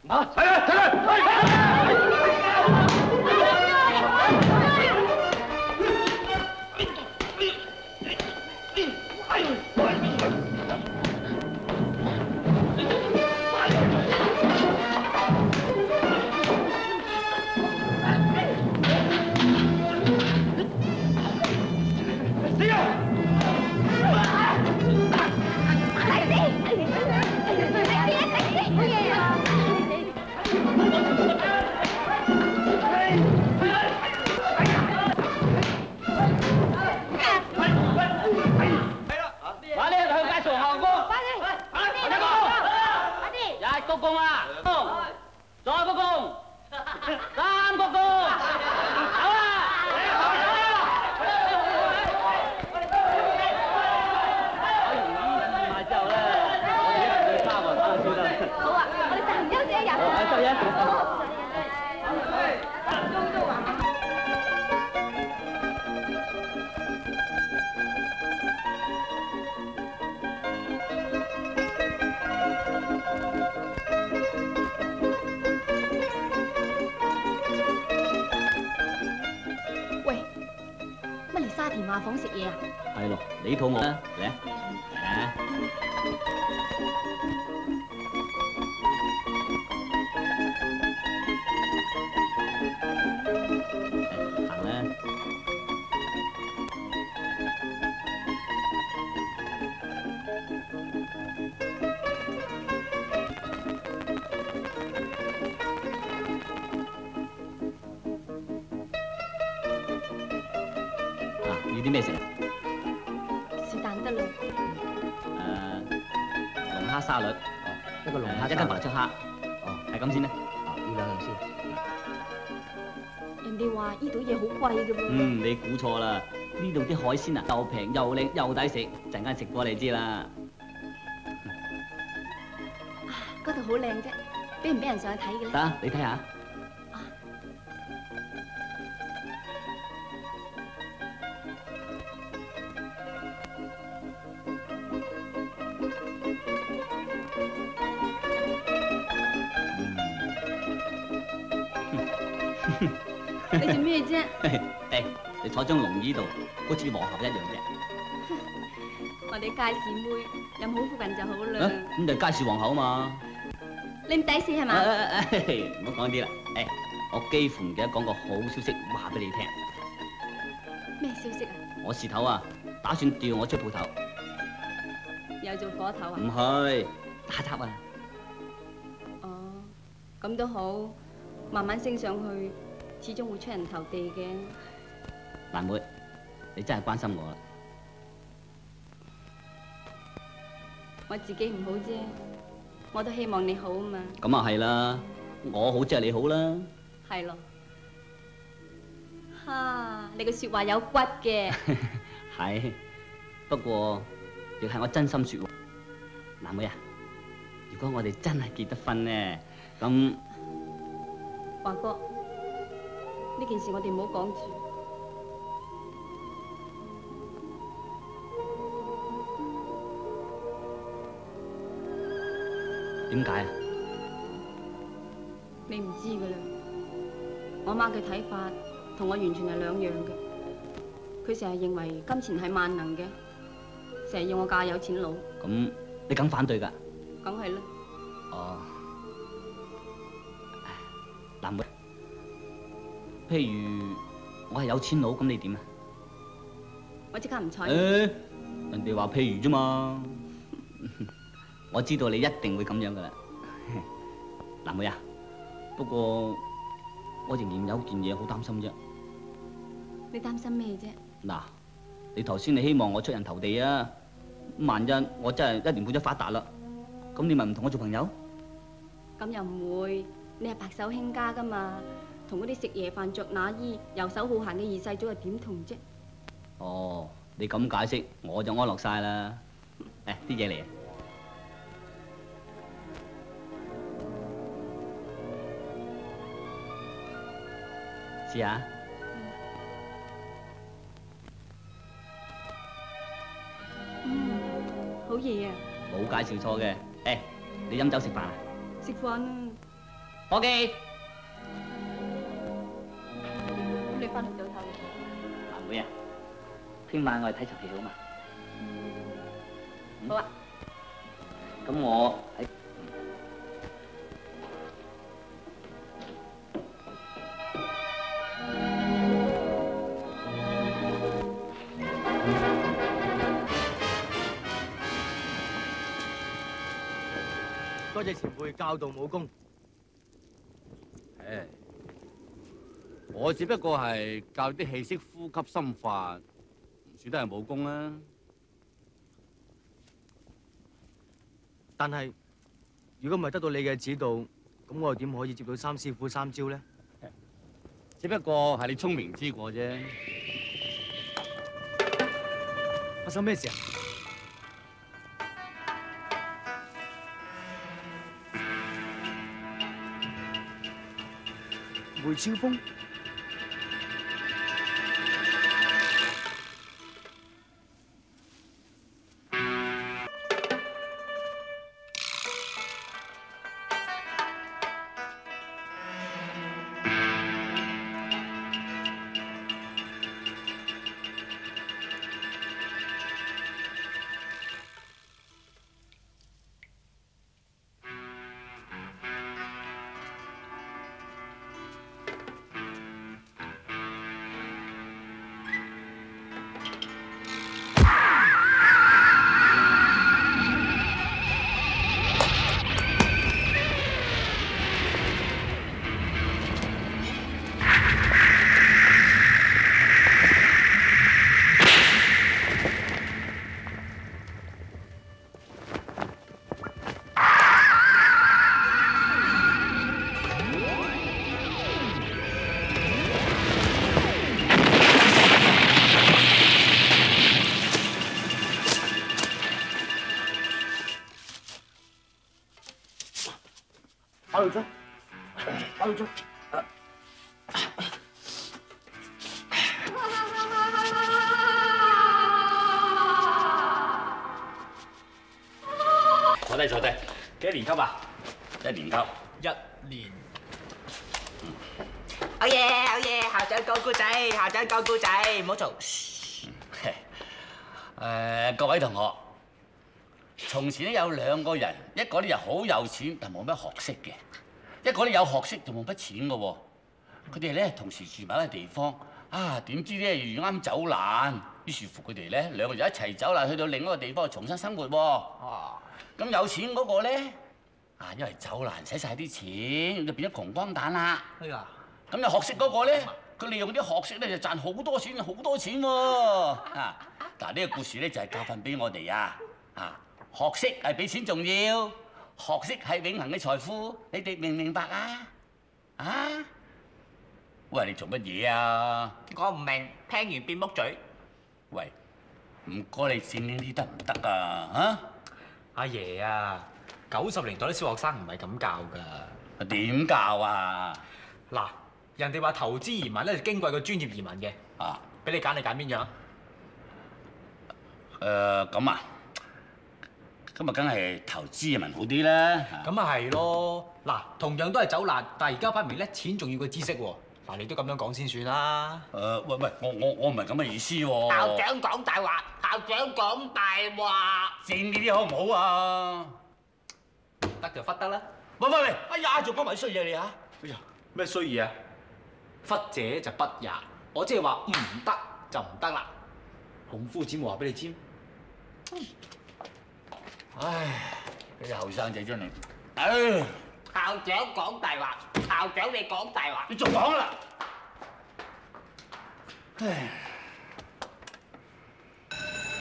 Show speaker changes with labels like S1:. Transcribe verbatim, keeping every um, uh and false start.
S1: 啊，起來，起來！
S2: 下房食嘢啊？
S3: 係咯，你肚餓啦，嚟啊！嚟啊！行啦！啊，要啲咩食？
S2: 是但得啦。
S3: 誒，龍蝦沙律，
S4: 一個龍蝦，
S3: 一斤白灼蝦，哦，係咁先啦。
S4: 哦，呢兩樣先。
S2: 人哋話呢度嘢好貴嘅噃。
S3: 嗯，你估錯啦，呢度啲海鮮啊又平又靚又抵食，陣間食過你知啦。
S2: 嗰度好靚啫，俾唔俾人上去睇嘅咧？
S3: 得，你睇下。
S2: 你做咩啫？
S3: 誒，你坐張龍椅度，好似皇后一樣啫。
S2: 我哋街市妹有冇好附近就好啦。
S3: 咁就街市皇后啊嘛。
S2: 你唔抵死係嘛？
S3: 唔好講啲啦。誒，我幾乎唔記得講個好消息話俾你聽。
S2: 咩消息啊？
S3: 我事頭啊，打算調我出鋪頭。
S2: 又做火頭啊？
S3: 唔係，打雜啊。
S2: 哦，咁都好，慢慢升上去。始終會出人頭地嘅。
S3: 蘭妹，你真係關心我啦。
S2: 我自己唔好啫，我都希望你好啊嘛。
S3: 咁啊係啦，我好即係你好啦。
S2: 係咯。哈，你個説話有骨嘅。
S3: 係，不過亦係我真心説話。蘭妹啊，如果我哋真係結得婚呢，咁
S2: 華哥。呢件事我哋唔好講住。
S3: 點解啊？
S2: 你唔知噶啦，我媽嘅睇法同我完全係兩樣嘅。佢成日認為金錢係萬能嘅，成日要我嫁有錢佬。
S3: 咁你梗反對㗎？
S2: 梗係啦。
S3: 哦，蘭妹。譬如我係有錢佬，咁你點啊？
S2: 我即刻唔睬。
S3: 誒，人哋話譬如啫嘛。我知道你一定會咁樣噶啦，蘭妹啊。不過我仍然有件嘢好擔心啫。
S2: 你擔心咩啫？
S3: 嗱，你頭先你希望我出人頭地啊，萬一我真係一年半載發達啦，咁你咪唔同我做朋友？
S2: 咁又唔會，你係白手興家噶嘛。同嗰啲食夜飯着那衣、遊手好閒嘅二世祖又點同啫？
S3: 哦，你咁解釋，我就安樂晒啦。誒，啲嘢嚟啊！試下。
S2: 嗯，好嘢啊！
S3: 冇介紹錯嘅。誒，你飲酒食飯啊？
S2: 食飯啊！
S3: 伙計，
S2: 咁你翻去早唞啦。
S3: 藍妹啊，聽晚我哋睇場戲好嘛？
S2: 好啊。
S3: 咁我喺。
S4: 多謝前輩教導武功。
S1: 誒，我只不過係教啲氣息呼吸心法，唔算得係武功啦。
S4: 但係如果唔係得到你嘅指導，咁我又點可以接到三師傅三招咧？
S1: 只不過係你聰明之過啫。
S4: 發生咩事啊？ 梅超風，
S3: 打到出，打到出。
S1: 坐低坐低，
S5: 幾多年級啊？
S1: 一年級。
S5: 一年。
S6: 好嘢，好嘢！校長講故仔，校長講故仔，唔好嘈。
S1: 誒，各位同學，從前咧有兩個人，一個咧就好有錢，但冇乜學識嘅；一個咧有學識就冇乜錢嘅喎。佢哋咧同時住埋一個地方，啊點知咧遇啱走難，於是乎佢哋咧兩個就一齊走難去到另一個地方重新生活喎。啊，咁有錢嗰個咧，啊因為走難使晒啲錢，就變咗窮光蛋啦。
S5: 哎呀！
S1: 咁有學識嗰個咧，佢利用啲學識咧就賺好多錢，好多錢喎！啊，嗱呢個故事咧就係教訓俾我哋啊！啊，學識係比錢重要，學識係永恆嘅財富，你哋明唔明白啊？啊？喂，你做乜嘢啊？
S6: 我唔明，聽完變木嘴。
S1: 喂，唔該你正經啲得唔得啊？嚇？
S5: 阿爺啊，九十年代啲小學生唔係咁教㗎。
S1: 點教啊？
S5: 嗱，人哋話投資移民咧就矜貴過專業移民嘅。
S1: 啊，
S5: 俾你揀，你揀邊樣？
S1: 誒咁啊，咁啊梗係投資移民好啲啦。
S5: 咁啊係咯。嗱，同樣都係走難，但係而家擺明咧錢重要過知識喎。嗱，你都咁樣講先算啦。
S1: 誒喂喂，我我我唔係咁嘅意思喎。
S6: 校長講大話，校長講大話。
S1: 正呢啲好唔好啊？
S5: 得就忽得啦。
S1: 喂喂喂，哎呀，仲講埋衰嘢你嚇！
S5: 哎呀，咩衰嘢啊？忽者就不也，我即係話唔得就唔得啦。孔夫子冇話俾你知。
S1: 唉，呢啲後生仔真係，唉，
S6: 校長講大話，校長你講大話。
S1: 你仲講啦！唉。